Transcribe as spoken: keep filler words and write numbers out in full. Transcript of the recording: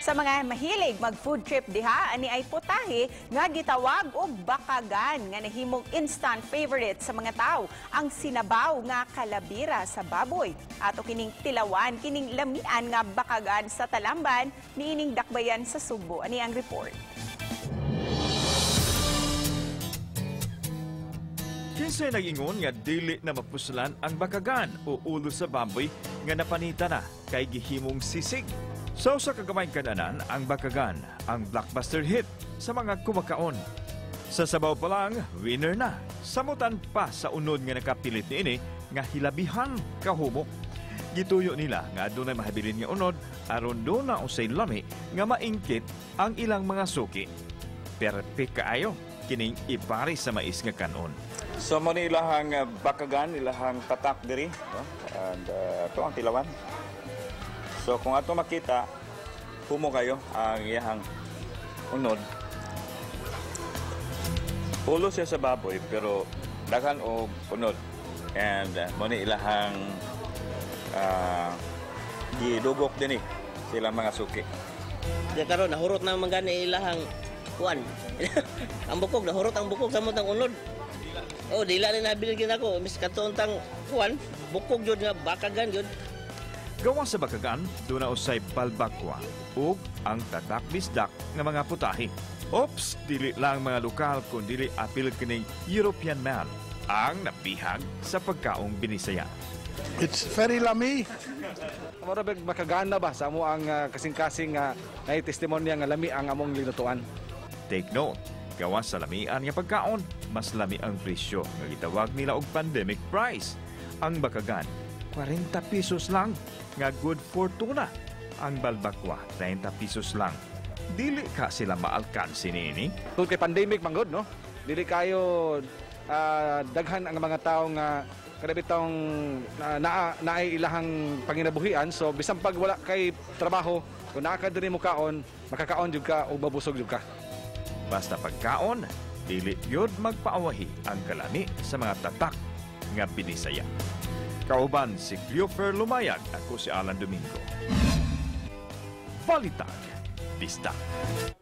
Sa mga mahilig mag-food trip diha, ani ay putahe nga gitawag og bakagan nga nahimong instant favorite sa mga tao, ang sinabaw nga kalabira sa baboy. Ato kining tilawan, kining lamian nga bakagan sa Talamban, niining dakbayan sa Subo. Ani ang report. Kinsay nag-ingon nga dili na mapuslan ang bakagan o ulo sa baboy nga napanita na kay gihimong sisig. So sa kagamay kananan, ang bakagan ang blockbuster hit sa mga kumakaon. Sa sabaw pa lang, winner na. Samutan pa sa unod nga nakapilit niini nga hilabihan kahumok. Gituyo nila nga adunay mahabilin nga unod aron do na usay lami nga maingkit ang ilang mga suki. Perpek kaayo kining ipari sa mais nga kanon. So mo ni ilahang uh, bakagan, ilahang tatak diri, no? And uh, ito ang tilawan. So kung ato makita, humo kayo ang iyahang unod. Ulo siya sa baboy pero daghan og unod. And uh, mo ni ilahang uh, gidugok din eh silang mga suki. Di karon nahurot na man gani ilahang kuan. Ang bukog nahurot ang bukog sa mutang unod. Oh, dila na nabilin ako. Mis katuntang kuan, bukog jud nga bakagan jud. Gawa sa bakagan, doon na usay balbakwa ug ang tatak bisdak ng mga putahe. Ops, dili lang mga lokal kung dili apil kining European man ang napihag sa pagkaong Binisaya. It's very lami. Marabig makagana ba sa amo ang uh, kasing-kasing uh, na testimonya nga lami ang among linutuan. Take note, gawa sa lamian nga pagkaon, mas lami ang presyo nga gitawag nila og pandemic price. Ang bakagan, forty pesos lang, nga good fortuna. Ang balbakwa, thirty pesos lang. Dili ka sila maalkansi niini. Tungkol kay pandemic manggod, no? Dili kayo uh, daghan ang mga tao nga kada bitong na, na naay ilahang panginabuhian. So bisan pag wala kay trabaho, kung naa ka diri mo kaon, makakaon jud ka o babusog jud ka. Basta pagkaon, dili yun magpaawahi ang kalami sa mga tatak nga Binisaya. Kauban si Cleofer Lumayag, ako si Alan Domingo. Balitag, Bisdak.